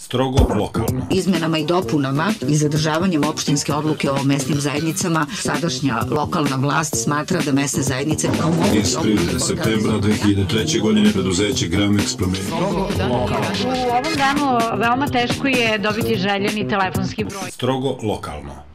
Strogo lokalno. Izmenama i dopunama i zadržavanjem opštinske odluke o mesnim zajednicama, sadašnja lokalna vlast smatra da mesne zajednice kao mogu... Iz privrede septembra 2003. godine preduzeće Gramex promenilo. U ovom danu veoma teško je dobiti željeni telefonski broj. Strogo lokalno.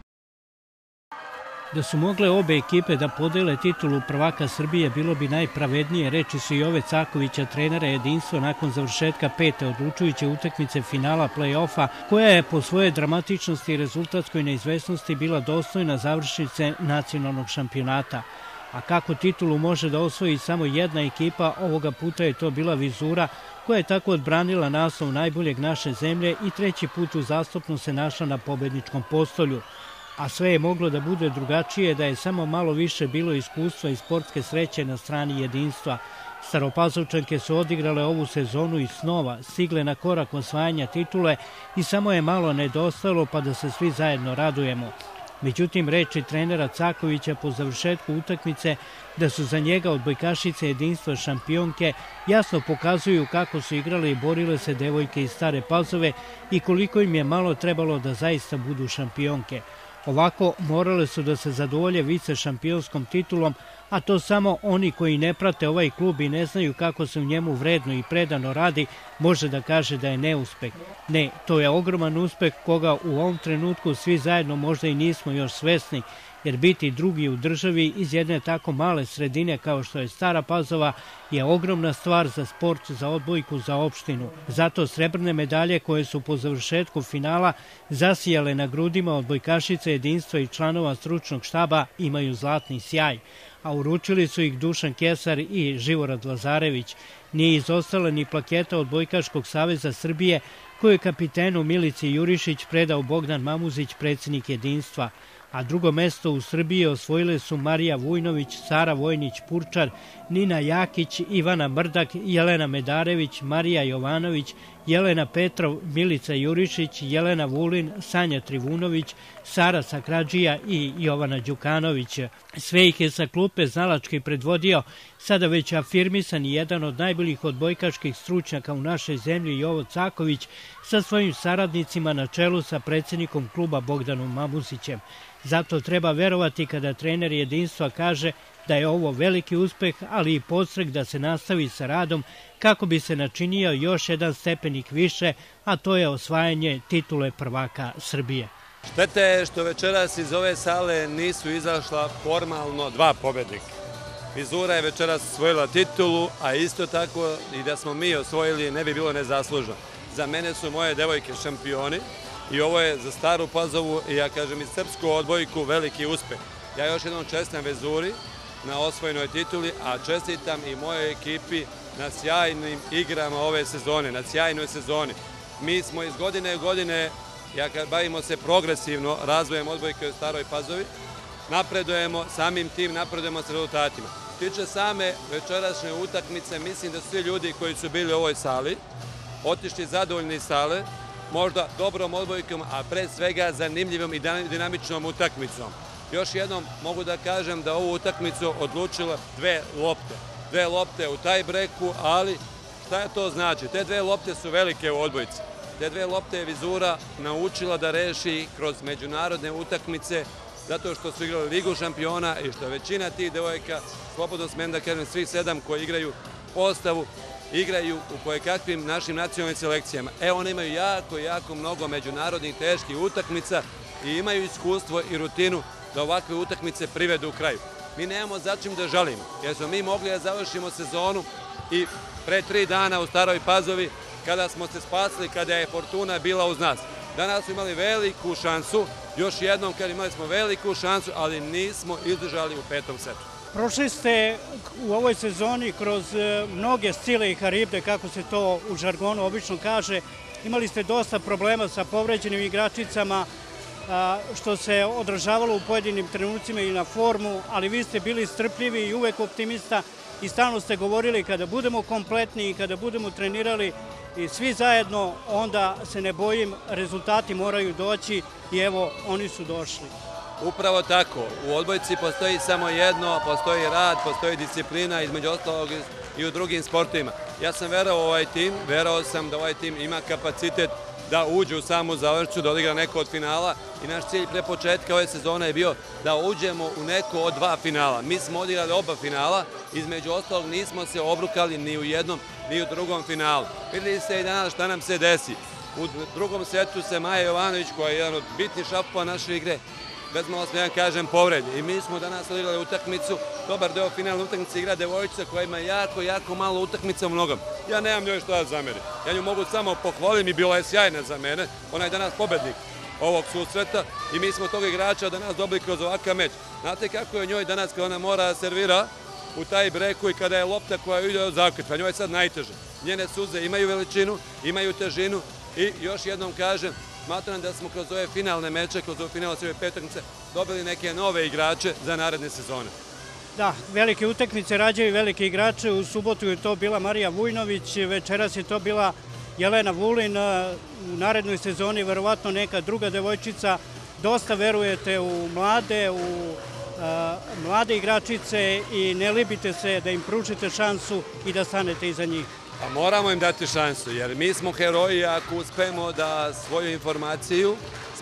Da su mogle obe ekipe da podele titulu prvaka Srbije, bilo bi najpravednije, reči su i Jove Cakovića, trenera Jedinstva, nakon završetka pete odlučujuće utakmice finala play-offa, koja je po svojoj dramatičnosti i rezultatskoj neizvesnosti bila dostojna završnice nacionalnog šampionata. A kako titulu može da osvoji samo jedna ekipa, ovoga puta je to bila Vizura, koja je tako odbranila naslov najboljeg naše zemlje i treći put uzastopno se našla na pobedničkom postolju. A sve je moglo da bude drugačije da je samo malo više bilo iskustva i sportske sreće na strani Jedinstva. Staropazovčanke su odigrale ovu sezonu i snova, stigle na korak osvajanja titule i samo je malo nedostajalo pa da se svi zajedno radujemo. Međutim, reči trenera Cakovića po završetku utakmice da su za njega odbojkašice Jedinstva šampionke jasno pokazuju kako su igrale i borile se devojke iz Stare Pazove i koliko im je malo trebalo da zaista budu šampionke. Ovako morale su da se zadovolje vice šampionskom titulom, a to samo oni koji ne prate ovaj klub i ne znaju kako se u njemu vredno i predano radi, može da kaže da je neuspeh. Ne, to je ogroman uspeh koga u ovom trenutku svi zajedno možda i nismo još svesni, jer biti drugi u državi iz jedne tako male sredine kao što je Stara Pazova je ogromna stvar za sport, za odbojku, za opštinu. Zato srebrne medalje koje su po završetku finala zasijale na grudima odbojkašice Jedinstva i članova stručnog štaba imaju zlatni sjaj, a uručili su ih Dušan Kesar i Živorad Lazarević. Nije izostala ni plaketa Odbojkaškog saveza Srbije koju je kapitenu Milici Jurišić predao Bogdan Mamuzić, predsjednik Jedinstva. A drugo mesto u Srbiji osvojile su Marija Vujnović, Sara Vojnić-Purčar, Nina Jakić, Ivana Mrdak, Jelena Medarević, Marija Jovanović, Jelena Petrov, Milica Jurišić, Jelena Vulin, Sanja Trivunović, Sara Sakradžija i Jovana Đukanović. Sve ih je sa klupe znalački predvodio sada već afirmisan i jedan od najboljih odbojkaških stručnjaka u našoj zemlji Jovo Caković sa svojim saradnicima na čelu sa predsjednikom kluba Bogdanom Mamuzićem. Zato treba verovati kada trener Jedinstva kaže da je ovo veliki uspeh, ali i podstrek da se nastavi sa radom kako bi se načinio još jedan stepenik više, a to je osvajanje titule prvaka Srbije. Šteta je što večeras iz ove sale nisu izašla formalno dva pobednika. Vizura je večeras osvojila titulu, a isto tako i da smo mi osvojili ne bi bilo nezaslužno. Za mene su moje devojke šampioni i ovo je za Staru Pazovu i ja kažem i srpsku odbojku veliki uspeh. Ja još jednom čestitam Vizuri na osvojenoj tituli, a čestitam i mojoj ekipi na sjajnim igrama ove sezone, na sjajnoj sezoni. Mi smo iz godine u godine, bavimo se progresivno razvojem odbojke u Staroj Pazovi, napredujemo, samim tim napredujemo s rezultatima. Tiče same večerašnje utakmice, mislim da svi ljudi koji su bili u ovoj sali otišli zadovoljni iz sale, možda dobrom odbojkom, a pre svega zanimljivom i dinamičnom utakmicom. Još jednom mogu da kažem da ovu utakmicu odlučila dve lopte. Dve lopte u taj-breku, ali šta to znači? Te dve lopte su velike u odbojci. Te dve lopte je Vizura naučila da reši kroz međunarodne utakmice, zato što su igrali Ligu šampiona i što većina tih devojka, slobodno smem da kažem, svih 7 koji igraju postavu, igraju u kojekakvim našim nacionalnim selekcijama. One imaju jako mnogo međunarodnih teških utakmica i imaju iskustvo i rutinu da ovakve utakmice privedu u kraju. Mi nemamo za čim da žalimo, jer smo mi mogli da završimo sezonu i pre 3 dana u Staroj Pazovi kada smo se spasili, kada je fortuna bila uz nas. Danas smo imali veliku šansu, još jednom kad imali smo veliku šansu, ali nismo izdržali u 5. setu. Prošli ste u ovoj sezoni kroz mnoge stile i haribe, kako se to u žargonu obično kaže. Imali ste dosta problema sa povređenim igračicama, što se odražavalo u pojedinim trenucima i na formu, ali vi ste bili strpljivi i uvek optimista i stalno ste govorili kada budemo kompletni i kada budemo trenirali i svi zajedno, onda se ne bojim, rezultati moraju doći i evo, oni su došli. Upravo tako. U odbojci postoji samo jedno, postoji rad, postoji disciplina, između ostalog i u drugim sportovima. Ja sam verao u ovaj tim, verao sam da ovaj tim ima kapacitet da uđe u samu završnicu, da odigra neko od finala i naš cilj pre početka ove sezone je bio da uđemo u neko od 2 finala. Mi smo odigrali oba finala, između ostalog nismo se obrukali ni u jednom ni u drugom finalu. Vidjeli ste i danas šta nam se desi. U drugom setu se Maja Jovanović, koja je jedan od bitnih šapova naše igre, bez malo smijem kažem povredje. I mi smo danas odigrali utakmicu, dobar deo finalne utakmice igra devojčica koja ima jako malo utakmica u nogama. Ja nemam njoj što da zamerim. Ja nju mogu samo pohvaliti i bila je sjajna za mene. Ona je danas pobednik ovog susreta i mi smo tog igrača danas dobili kroz ovakav meč. Znate kako je njoj danas kada ona mora da servira u taj breku i kada je lopta koja ide od zakrpa. Njoj je sad najteže. Njene suze imaju veličinu, imaju težinu i još jednom kažem, smatram da smo kroz ove finalne meče, kroz ove finalne sve petakmice dobili neke nove igrače za naredne sezone. Da, velike utakmice rađaju velike igrače. U subotu je to bila Marija Vujnović, večeras je to bila Jelena Vulin. U narednoj sezoni verovatno neka druga devojčica. Dosta verujete u mlade igračice i ne libite se da im pružite šansu i da stanete iza njih. A moramo im dati šansu, jer mi smo heroji ako uspemo da svoju informaciju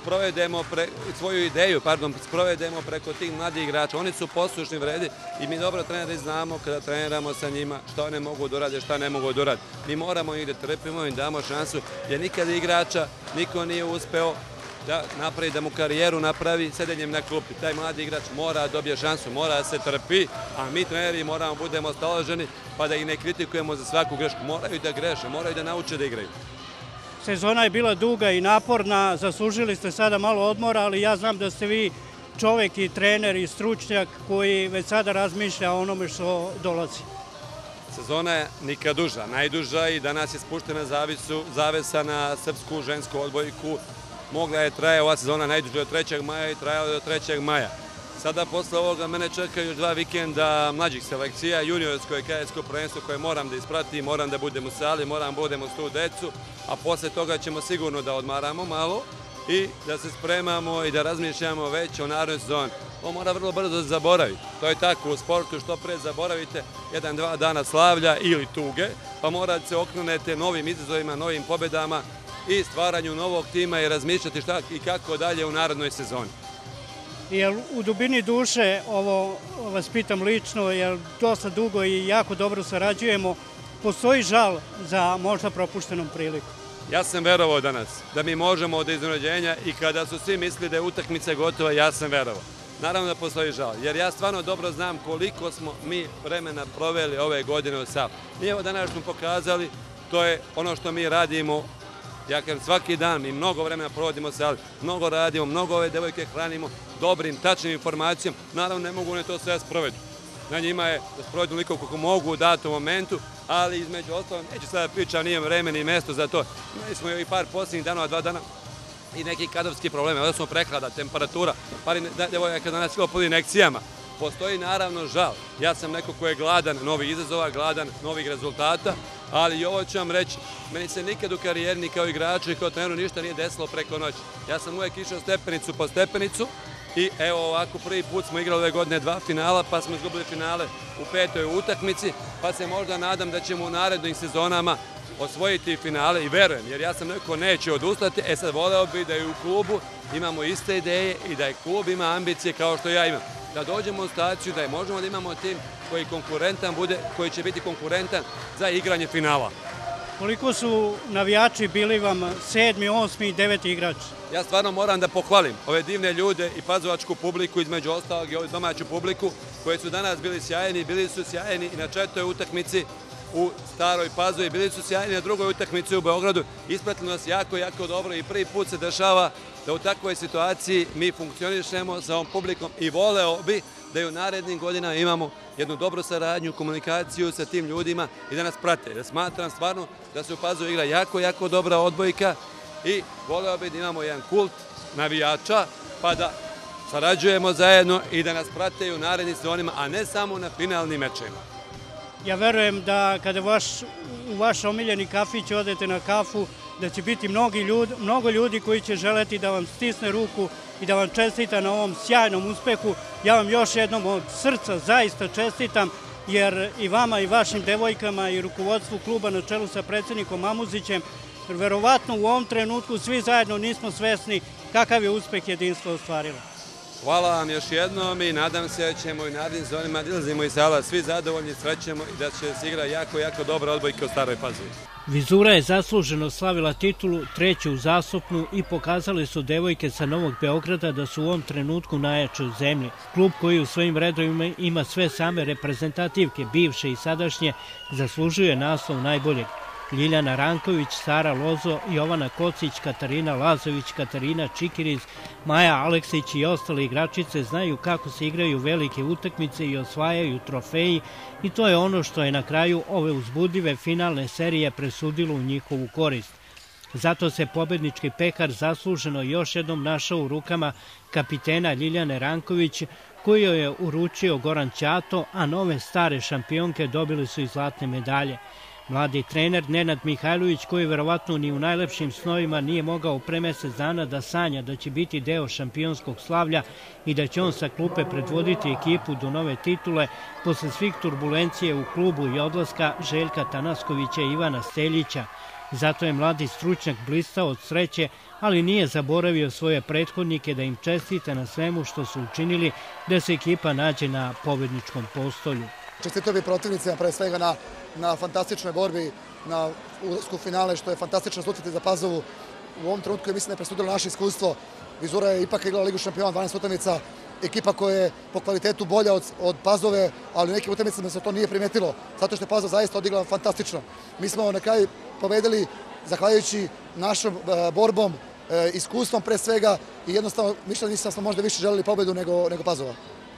svoju ideju sprovedemo preko tih mladih igrača. Oni su poslušni, vredi i mi dobro treneri znamo kada treniramo sa njima šta one mogu da urade, šta ne mogu da urade. Mi moramo ih da trpimo i damo šansu, jer nikad igrača niko nije uspeo da napravi, da mu karijeru napravi sedenjem na klupi. Taj mladi igrač mora da dobije šansu, mora da se trpi, a mi treneri moramo budemo staloženi pa da ih ne kritikujemo za svaku grešku. Moraju da greše, moraju da nauče da igraju. Sezona je bila duga i naporna, zaslužili ste sada malo odmora, ali ja znam da ste vi čovek i trener i stručnjak koji već sada razmišlja o onome što dolazi. Sezona je nikad duža, najduža i danas je spuštena zavesa na srpsku žensku odbojku. Mogla je traje ova sezona najduže od 3. maja i trajala do 3. maja. Sada posle ovoga mene čekaju još 2 vikenda mlađih selekcija, juniorsko i kadetsko prvenstvo koje moram da ispratim, moram da budem u sali, moram da budem uz tu decu, a posle toga ćemo sigurno da odmaramo malo i da se spremamo i da razmišljamo već o narednoj sezoni. Ovo mora vrlo brzo da zaboravi. To je tako u sportu, što pre zaboravite 1-2 dana slavlja ili tuge, pa morate se okrenete novim izazovima, novim pobedama i stvaranju novog tima i razmišljati šta i kako dalje u narednoj sezoni. Jer u dubini duše, ovo vas pitam lično, jer dosta dugo i jako dobro sarađujemo, postoji žal za možda propuštenom priliku? Ja sam verovao danas da mi možemo od iznenađenja i kada su svi mislili da je utakmica gotova, ja sam verovao. Naravno da postoji žal, jer ja stvarno dobro znam koliko smo mi vremena proveli ove godine u sali. Mi evo danas smo pokazali, to je ono što mi radimo. Ja kažem, svaki dan mi mnogo vremena provodimo sali, mnogo radimo, mnogo ove devojke hranimo dobrim, tačnim informacijom. Naravno, ne mogu one to sve sprovedu. Na njima je da sprovedu toliko koliko mogu u datom momentu, ali između ostalog, neću sada pričam, nije vreme ni mesto za to. Imali smo i par posljednjih danova, 2 dana i neki kadrovski probleme. Ovdje smo prehlada, temperatura, par devojaka danas bilo pod injekcijama. Postoji naravno žal. Ja sam neko ko je gladan novih izazova, gladan novih rezultata, ali i ovo ću vam reći, meni se nikad u karijeri ni kao igraču i kao treneru ništa nije desilo preko noći. Ja sam uvijek išao stepenicu po stepenicu i evo ovako prvi put smo igrali ove godine 2 finala, pa smo izgubili finale u 5. utakmici, pa se možda nadam da ćemo u narednim sezonama osvojiti finale i verujem, jer ja sam neko ko neće odustati, sad voleo bi da i u klubu imamo iste ideje i da i klub ima ambicije kao što ja imam. Da dođemo u situaciju da možemo da imamo tim koji konkurentan bude, koji će biti konkurentan za igranje finala. Koliko su navijači bili vam 7., 8. i 9. igrač? Ja stvarno moram da pohvalim ove divne ljude i pazovačku publiku, između ostalog i ovu domaću publiku, koji su danas bili su sjajni i na 4. utakmici u Staroj Pazovi, bili su sjajni na 2. utakmici u Beogradu. Ispratili nas jako dobro i prvi put se dešava da u takvoj situaciji mi funkcionišemo sa ovom publikom i voleo bi da i u narednim godinama imamo jednu dobru saradnju, komunikaciju sa tim ljudima i da nas prate. Ja smatram stvarno da se u Pazovi igra jako dobra odbojka i voleo bi da imamo jedan kult navijača pa da sarađujemo zajedno i da nas prate i u narednim sezonima, a ne samo na finalnim mečima. Ja verujem da kada u vaš omiljeni kafić odete na kafu, da će biti mnogo ljudi koji će želeti da vam stisne ruku i da vam čestita na ovom sjajnom uspehu. Ja vam još jednom od srca zaista čestitam, jer i vama i vašim devojkama i rukovodstvu kluba na čelu sa predsjednikom Mamuzićem jer verovatno u ovom trenutku svi zajedno nismo svesni kakav je uspeh jedinstvo ostvarilo. Hvala vam još jednom i nadam se da ćemo i narednim sezonama da izlazimo iz sala svi zadovoljni, srećemo i da će se igra jako dobra odbojka u Staroj Pazovi. Vizura je zasluženo slavila titulu, treću uzastopnu i pokazale su devojke sa Novog Beograda da su u ovom trenutku najjače u zemlji. Klub koji u svojim redovima ima sve same reprezentativke, bivše i sadašnje, zaslužuje naslov najboljeg. Ljiljana Ranković, Sara Lozo, Jovana Kocić, Katarina Lazović, Katarina Čikiriz, Maja Aleksić i ostale igračice znaju kako se igraju velike utakmice i osvajaju trofeji i to je ono što je na kraju ove uzbudljive finalne serije presudilo u njihovu korist. Zato se pobednički pehar zasluženo još jednom našao u rukama kapitena Ljiljane Ranković, koji joj je uručio Goran Ćato, a nove stare šampionke dobili su i zlatne medalje. Mladi trener Nenad Mihajlović, koji verovatno ni u najlepšim snovima nije mogao pre mesec dana da sanja da će biti deo šampionskog slavlja i da će on sa klupe predvoditi ekipu do nove titule, posle svih turbulencije u klubu i odlaska Željka Tanaskovića i Ivana Steljića. Zato je mladi stručnjak blistao od sreće, ali nije zaboravio svoje prethodnike da im čestita na svemu što su učinili da se ekipa nađe na pobedničkom postolju. Čestito bi protivnicima pre svega na fantastičnoj borbi, na ulasku u finale, što je fantastično slučiti za Pazovu. U ovom trenutku je mislim da je presudilo naše iskustvo. Vizura je ipak igrala Ligu šampiona, 12 utakmica, ekipa koja je po kvalitetu bolja od Pazove, ali u nekim utakmicama se to nije primetilo, zato što je Pazov zaista odigrala fantastično. Mi smo na kraju pobedili zahvaljujući našom borbom, iskustvom pre svega i jednostavno mišljeni da smo možda više želeli pobedu nego Pazova.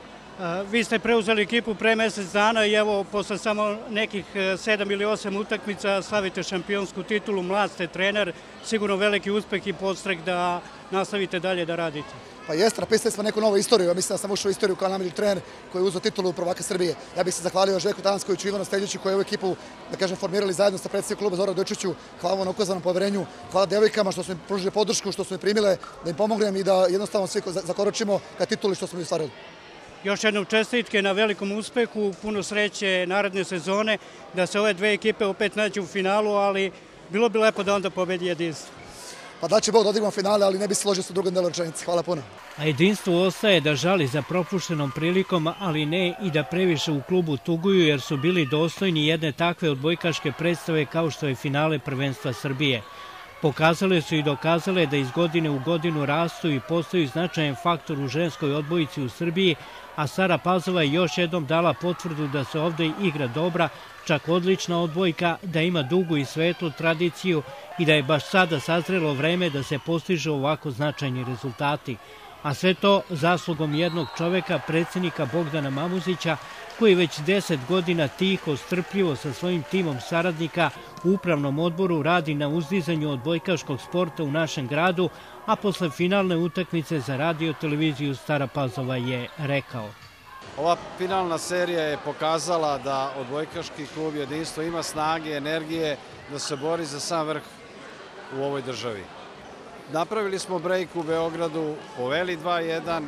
Vi ste preuzeli ekipu pre mesec dana i evo, posle samo nekih 7 ili 8 utakmica slavite šampionsku titulu, mlad ste trener, sigurno veliki uspeh i podstrek da nastavite dalje da radite. Pa jeste, napisali smo neku novu istoriju, ja mislim da sam ušao u istoriju kao najbolji trener koji je uzeo titulu prvaka Srbije. Ja bih se zahvalio Željku Tanaskoviću i Ivanu Steljiću koji je ovu ekipu, da kažem, formirali zajedno sa predsjednikom kluba Zoran Dojčiću. Hvala vam na ukazanom poverenju, hvala devojkama što su mi pružili podršku, što su mi primile, da im pomognem i da jednostavno svi zakoročimo ka tituli što smo mi ostvarili. Još jednom čestitke na velikom uspehu, puno sreće naredne sezone, da se ove dve ekipe opet nađu u finalu, ali bilo bi lepo da onda pobedi jedinstvo. Pa da će Bog da odigramo finale, ali ne bi se složio sa drugom delom rečenice. Hvala puno. A jedinstvo ostaje da žali za propuštenom prilikom, ali ne i da previše u klubu tuguju, jer su bili dostojni jedne takve odbojkaške predstave kao što je finale prvenstva Srbije. Pokazale su i dokazale da iz godine u godinu rastu i postaju značajan faktor u ženskoj odbojici u Srbiji, a Stara Pazova je još jednom dala potvrdu da se ovde igra dobra, čak odlična odbojka, da ima dugu i svetlu tradiciju i da je baš sada sazrelo vreme da se postižu ovako značajni rezultati. A sve to zaslugom jednog čoveka, predsjednika Bogdana Mamuzića, koji već 10 godina tiho, strpljivo sa svojim timom saradnika u upravnom odboru radi na uzdizanju odbojkaškog sporta u našem gradu, a posle finalne utakmice za radio televiziju Stara Pazova je rekao: Ova finalna serija je pokazala da odbojkaški klub Jedinstvo ima snage, energije da se bori za sam vrh u ovoj državi. Napravili smo brejk u Beogradu, poveli 2-1,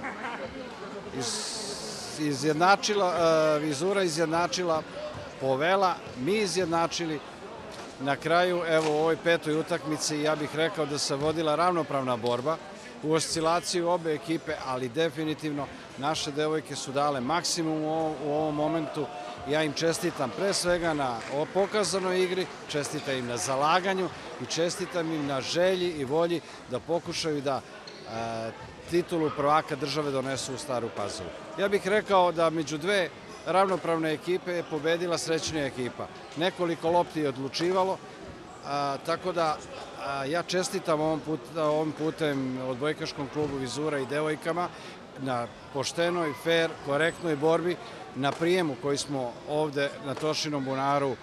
Vizura izjednačila, povela, mi izjednačili. Na kraju, evo u ovoj petoj utakmici, ja bih rekao da se vodila ravnopravna borba u oscilaciju obe ekipe, ali definitivno naše devojke su dale maksimum u ovom momentu. Ja im čestitam pre svega na pokazanoj igri, čestitam im na zalaganju i čestitam im na želji i volji da pokušaju da titulu prvaka države donesu u Staru Pazovu. Ja bih rekao da među dve ravnopravne ekipe je pobedila srećnija ekipa. Nekoliko lopti je odlučivalo, tako da ja čestitam ovim putem odbojkaškom klubu Vizura i devojkama na poštenoj, fair, korektnoj borbi, na prijemu koji smo ovde na Tošinom bunaru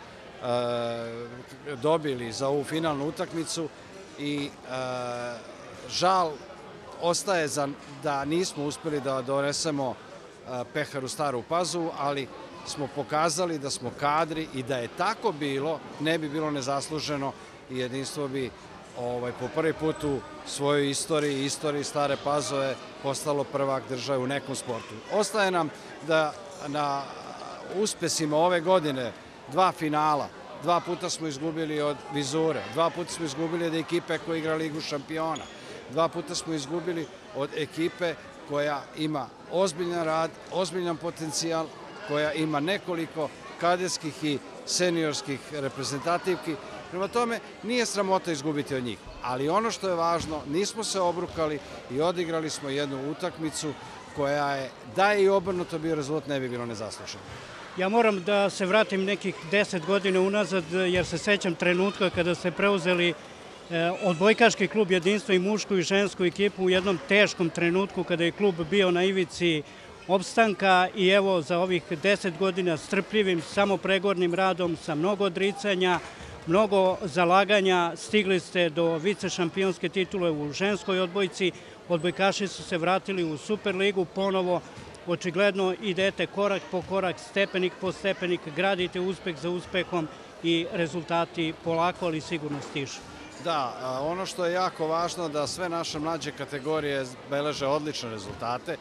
dobili za ovu finalnu utakmicu i žal ostaje da nismo uspeli da donesemo pehar u Staru Pazovu, ali smo pokazali da smo kadri i da je tako bilo, ne bi bilo nezasluženo i jedinstvo bi po prvi put u svojoj istoriji Stare Pazove postalo prvak države u nekom sportu. Ostaje nam da na uspesima ove godine 2 finala 2 puta smo izgubili od Vizure, 2 puta smo izgubili od ekipe koja igra Ligu šampiona, 2 puta smo izgubili od ekipe koja ima ozbiljan rad, ozbiljan potencijal, koja ima nekoliko kadetskih i seniorskih reprezentativki. Prema tome, nije sramota izgubiti od njih. Ali ono što je važno, nismo se obrukali i odigrali smo jednu utakmicu koja je, da je i obrnuto bio rezultat, ne bi bilo nezaslušeno. Ja moram da se vratim nekih 10 godina unazad, jer se sećam trenutka kada ste preuzeli odbojkaški klub Jedinstvo i mušku i žensku ekipu u jednom teškom trenutku kada je klub bio na ivici opstanka i evo za ovih 10 godina strpljivim, samopregornim radom, sa mnogo odricanja, mnogo zalaganja, stigli ste do vice šampionske titule u ženskoj odbojci, odbojkaši su se vratili u Superligu, ponovo očigledno idete korak po korak, stepenik po stepenik, gradite uspeh za uspehom i rezultati polako, ali sigurno stižu. Da, ono što je jako važno da sve naše mlađe kategorije beleže odlične rezultate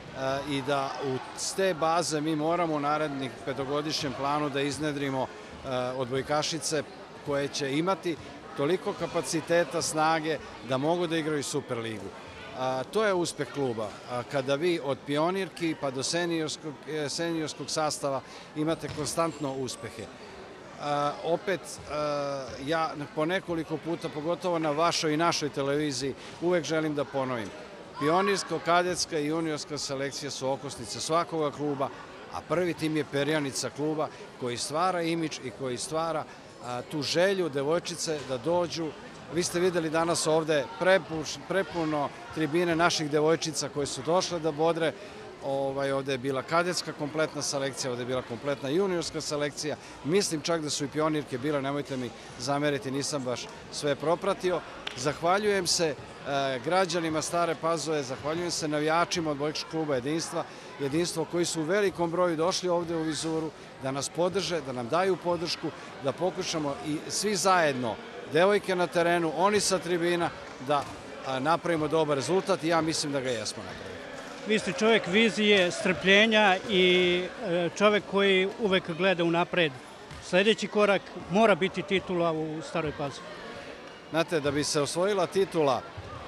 i da s te baze mi moramo u narednih 5-godišnjem planu da iznedrimo odbojkašice koje će imati toliko kapaciteta, snage da mogu da igraju Superligu. To je uspeh kluba. Kada vi od pionirki pa do seniorskog sastava imate konstantno uspehe. Opet, ja po nekoliko puta, pogotovo na vašoj i našoj televiziji, uvek želim da ponovim. Pionirska, kadetska i juniorska selekcija su okosnice svakoga kluba, a prvi tim je perjanica kluba koji stvara imidž i koji stvara tu želju devojčice da dođu. Vi ste videli danas ovde prepuno tribine naših devojčica koje su došle da bodre. Ovde je bila kadetska kompletna selekcija, ovde je bila kompletna juniorska selekcija. Mislim čak da su i pionirke bile, nemojte mi zameriti, nisam baš sve propratio. Zahvaljujem se građanima Stare Pazove, zahvaljujem se navijačima odbojkaškog kluba Jedinstvo koji su u velikom broju došli ovde u Vizuru da nas podrže, da nam daju podršku, da pokušamo i svi zajedno, devojke na terenu, oni sa tribina, da napravimo dobar rezultat i ja mislim da ga jesmo napravili. Vi ste čovjek vizije, strpljenja i čovjek koji uvek gleda unapred. Sljedeći korak mora biti titula u Staroj Pazovi. Znate, da bi se osvojila titula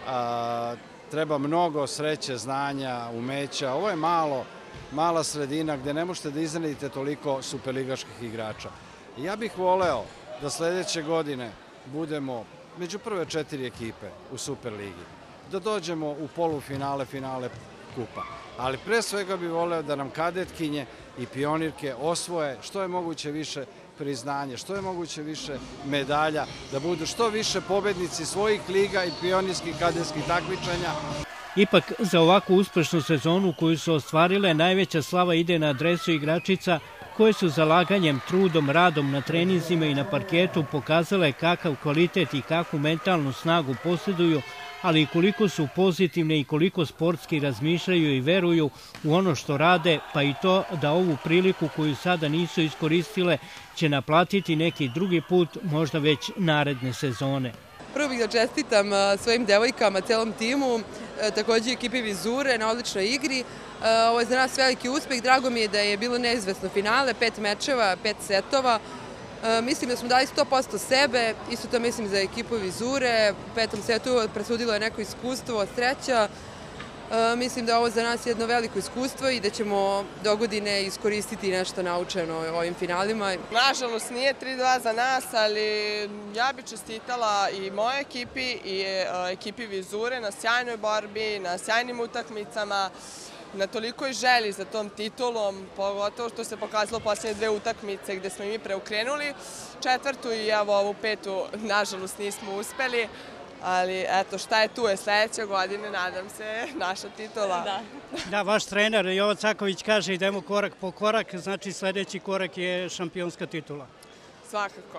treba mnogo sreće, znanja, umeća. Ovo je mala sredina gde ne možete da iznenadite toliko superligaških igrača. Ja bih voleo da sljedeće godine budemo među prve 4 ekipe u Superligi, da dođemo u polufinale, finale kupa. Ali pre svega bih voleo da nam kadetkinje i pionirke osvoje što je moguće više priznanje, što je moguće više medalja, da budu što više pobednici svojih liga i pionirskih kadetskih takmičenja. Ipak, za ovakvu uspešnu sezonu koju su ostvarile, najveća slava ide na adresu igračica koje su zalaganjem, trudom, radom na treninzima i na parketu pokazale kakav kvalitet i kakvu mentalnu snagu posjeduju, ali i koliko su pozitivne i koliko sportski razmišljaju i veruju u ono što rade, pa i to da ovu priliku koju sada nisu iskoristile će naplatiti neki drugi put, možda već naredne sezone. Prvo bih da čestitam svojim devojkama, celom timu, takođe ekipi Vizure na odličnoj igri. Ovo je za nas veliki uspeh, drago mi je da je bilo neizvesno finale, 5 mečeva, 5 setova. Mislim da smo dali 100% sebe, isto to mislim za ekipu Vizure. U 5. setu presudilo je neko iskustvo, sreća. Mislim da je ovo za nas jedno veliko iskustvo i da ćemo do godine iskoristiti nešto naučeno u ovim finalima. Nažalost nije 3-2 za nas, ali ja bih čestitala i moje ekipi i ekipi Vizure na sjajnoj borbi, na sjajnim utakmicama, na tolikoj želji za tom titulom, pogotovo što se pokazalo posljednje 2 utakmice gde smo i mi preokrenuli. 4. i evo ovu 5. nažalost nismo uspeli, ali eto šta je tu je sledeće godine, nadam se, naša titula. Da, vaš trener Jovan Caković kaže idemo korak po korak, znači sledeći korak je šampionska titula. Svakako.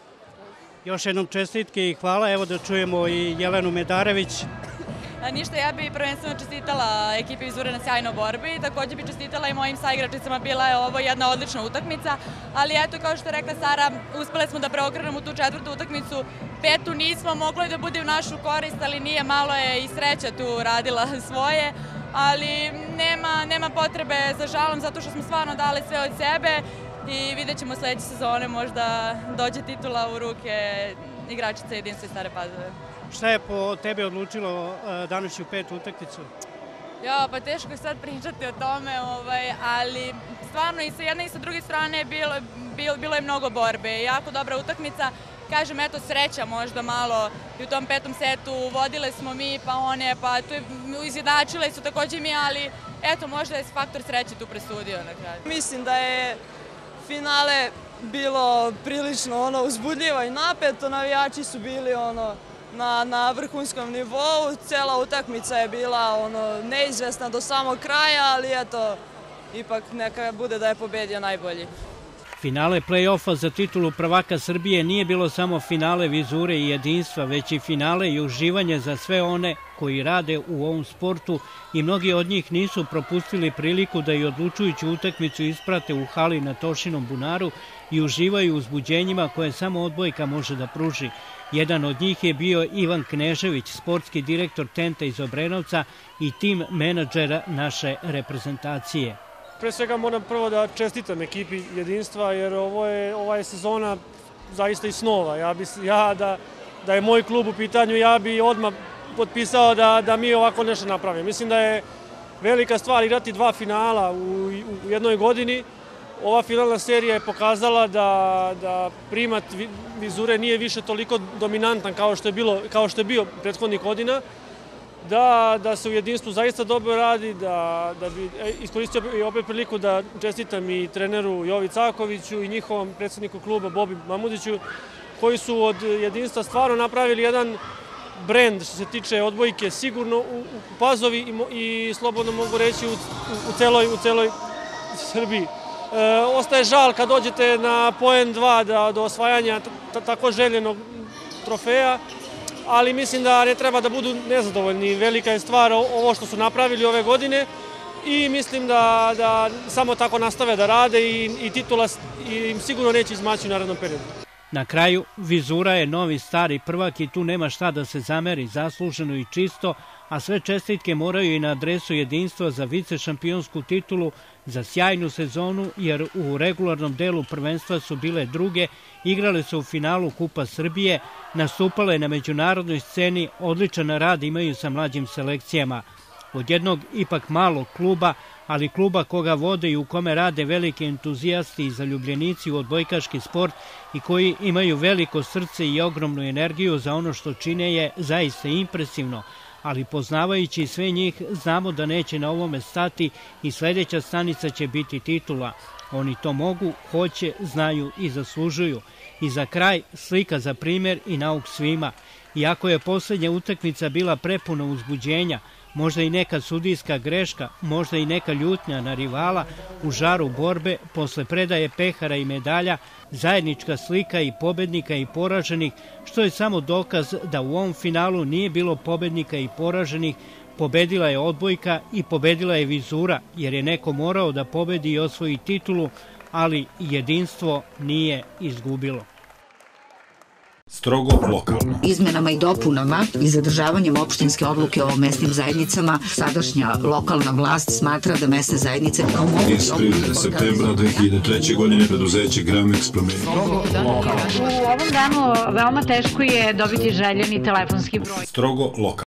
Još jednom čestitke i hvala, evo da čujemo i Jelenu Medarević. Ništa, ja bih prvenstveno čestitala ekipi Vizure na sjajnoj borbi, takođe bih čestitala i mojim saigračicama, bila je ovo jedna odlična utakmica, ali eto, kao što je rekla Sara, uspele smo da preokrenemo tu 4. utakmicu, 5. nismo, moglo je da bude u našu korist, ali nije, malo je i sreća tu radila svoje, ali nema potrebe za žalom zato što smo stvarno dali sve od sebe i vidjet ćemo sledeće sezone, možda dođe titula u ruke igračice Jedinstva iz Stare Pazove. Šta je po tebe odlučilo današnju petu utakmicu? Ja, pa teško je sad pričati o tome, ali stvarno i sa jedne i sa druge strane bilo je mnogo borbe. Jako dobra utakmica. Kažem, eto, sreća možda malo i u tom petom setu vodile smo mi, pa one, pa tu izjednačile su takođe mi, ali eto, možda je faktor sreće tu presudio na kraju. Mislim da je finale bilo prilično uzbudljivo i napeto, navijači su bili na vrhunskom nivou, cela utakmica je bila neizvesna do samog kraja, ali eto, ipak neka bude da je pobedio najbolji. Finale play-offa za titulu prvaka Srbije nije bilo samo finale Vizure i Jedinstva, već i finale i uživanje za sve one koji rade u ovom sportu i mnogi od njih nisu propustili priliku da i odlučujuću utakmicu isprate u hali na Tošinom bunaru i uživaju u uzbuđenjima koje samo odbojka može da pruži. Jedan od njih je bio Ivan Knežević, sportski direktor Tenta iz Obrenovca i tim menadžera naše reprezentacije. Pre svega moram prvo da čestitam ekipi Jedinstva, jer ova je sezona zaista i snova. Da je moj klub u pitanju, ja bi odmah potpisao da mi ovako nešto napravimo. Mislim da je velika stvar igrati dva finala u jednoj godini. Ova finalna serija je pokazala da primat Vizure nije više toliko dominantan kao što je bio prethodnih godina, da se u Jedinstvu zaista dobro radi, da bi iskoristio i opet priliku da čestitam i treneru Jovi Cakoviću i njihovom predsjedniku kluba Bobi Mamudiću, koji su od Jedinstva stvarno napravili jedan brend što se tiče odbojke sigurno u Pazovi i slobodno mogu reći u celoj Srbiji. Ostaje žal kad dođete na poen 2 do osvajanja tako željenog trofeja, ali mislim da ne treba da budu nezadovoljni. Velika je stvar ovo što su napravili ove godine i mislim da samo tako nastave da rade i titula im sigurno neće izmaći u narednom periodu. Na kraju, Vizura je novi stari prvak i tu nema šta da se zameri, zasluženo i čisto, a sve čestitke moraju i na adresu Jedinstva za vicešampionsku titulu, za sjajnu sezonu, jer u regularnom delu prvenstva su bile druge, igrale su u finalu Kupa Srbije, nastupale na međunarodnoj sceni, odličan rad imaju sa mlađim selekcijama. Od jednog ipak malog kluba, ali kluba koga vode i u kome rade veliki entuzijasti i zaljubljenici u odbojkaški sport i koji imaju veliko srce i ogromnu energiju za ono što čine je zaista impresivno, ali poznavajući sve njih znamo da neće na ovome stati i sledeća stanica će biti titula. Oni to mogu, hoće, znaju i zaslužuju. I za kraj slika za primjer i nauk svima. Iako je poslednja utakmica bila prepuna uzbuđenja, možda i neka sudijska greška, možda i neka ljutnja na rivala, u žaru borbe, posle predaje pehara i medalja, zajednička slika i pobednika i poraženih, što je samo dokaz da u ovom finalu nije bilo pobednika i poraženih, pobedila je odbojka i pobedila je Vizura, jer je neko morao da pobedi i osvoji titulu, ali Jedinstvo nije izgubilo. Strogo lokalno. Izmenama i dopunama i zadržavanjem opštinske odluke o mesnim zajednicama, sadašnja lokalna vlast smatra da mesne zajednice kao mogu... Iz prirode septembra 2003. godine preduzeće Gramex promenilo. U ovom danu veoma teško je dobiti željeni telefonski broj. Strogo lokalno.